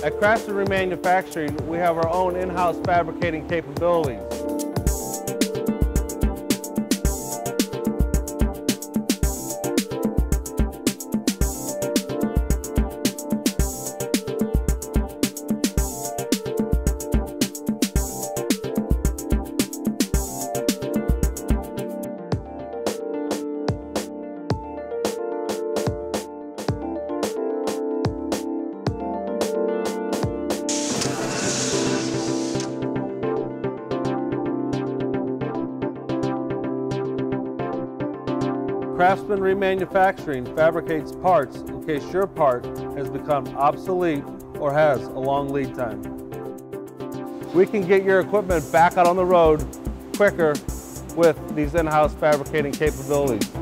At Craftsmen Remanufacturing, we have our own in-house fabricating capabilities. Craftsmen Remanufacturing fabricates parts in case your part has become obsolete or has a long lead time. We can get your equipment back out on the road quicker with these in-house fabricating capabilities.